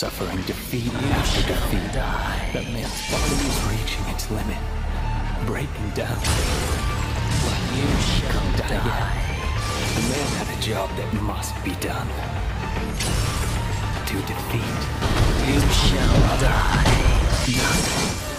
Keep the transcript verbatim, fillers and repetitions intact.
suffering defeat after defeat. The man's body is reaching its limit, breaking down. But you shall die yet. The man had a job that must be done. To defeat. You shall die.